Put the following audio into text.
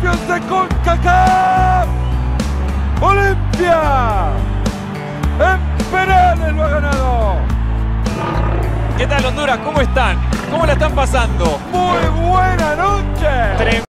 Champions de CONCACAF. Olimpia en penales lo ha ganado. ¿Qué tal, Honduras? ¿Cómo están? ¿Cómo la están pasando? Muy buena noche.